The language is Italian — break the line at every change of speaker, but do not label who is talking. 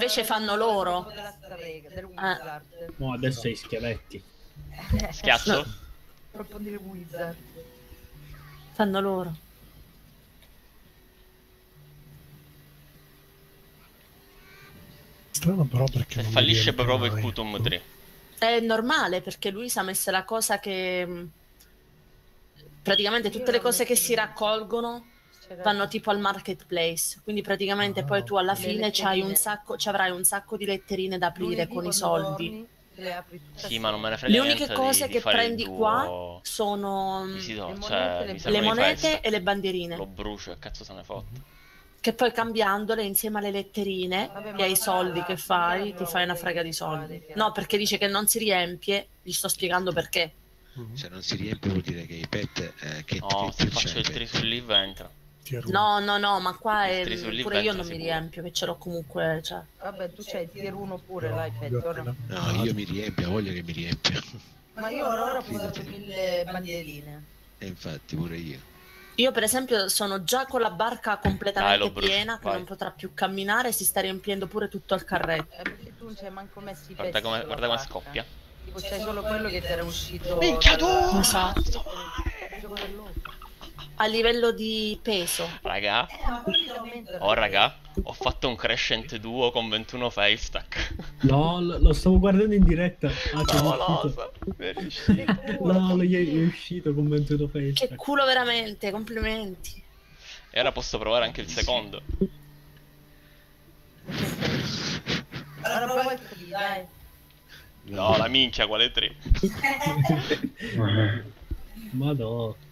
invece fanno loro.
Del Wizard.
No, adesso hai scheletti.
Schiaccio?
Troppo dire Wizard.
Fanno loro.
Strano però perché
Se
non
fallisce
mi riempie
provo il
mai.
Kutum 3.
È normale perché lui si è messa la cosa che praticamente tutte le cose che si raccolgono vanno tipo al marketplace, quindi praticamente poi tu alla fine c'hai c'avrai un sacco di letterine da aprire con i soldi.
Sì, ma non me ne frega
Le uniche
niente
cose
di
che
fare il
prendi
duo.
qua sono
Cioè, mi
le
servono i
monete
festa.
e le bandierine,
Lo brucio, che cazzo se ne fotte.
che poi cambiandole insieme alle letterine e ai soldi che fai, ti fai una frega di soldi. No, perché dice che non si riempie, gli sto spiegando perché.
Se non si riempie vuol dire che i pet che
No, se
che
faccio il
c'è,
3 sul live entra.
No, ma qua è,
Il tri sul
pure io
live
non mi
sicuro.
riempio, che ce l'ho comunque, cioè.
Vabbè, tu c'hai il tier 1 pure, l'iPad, ora.
No, io mi riempio, ho voglia che mi riempia.
Ma io ora ho preso 1000 bandierine.
E infatti pure io.
Io per esempio sono già con la barca
Dai,
completamente
lo brucio,
piena, che
vai.
non potrà più camminare, si sta riempiendo pure tutto il carretto.
Perché tu non c'hai manco messo i
Guarda
pezzi
come,
sulla
guarda come
barca.
scoppia.
Tipo c'è solo quello che ti era uscito.
Minchia tu!
Esatto.
Gioco dell'otto.
A livello di peso.
Raga, oh raga, ho fatto un Crescent duo con 21 failstack.
No, lo stavo guardando in diretta. Ah, c'è
Favoloso, mi è riuscito.
No, gli è uscito con 21 face.
Che culo veramente, complimenti.
E ora posso provare anche il secondo.
Allora prova il free, dai.
No, la minchia, quale 3?
Madò.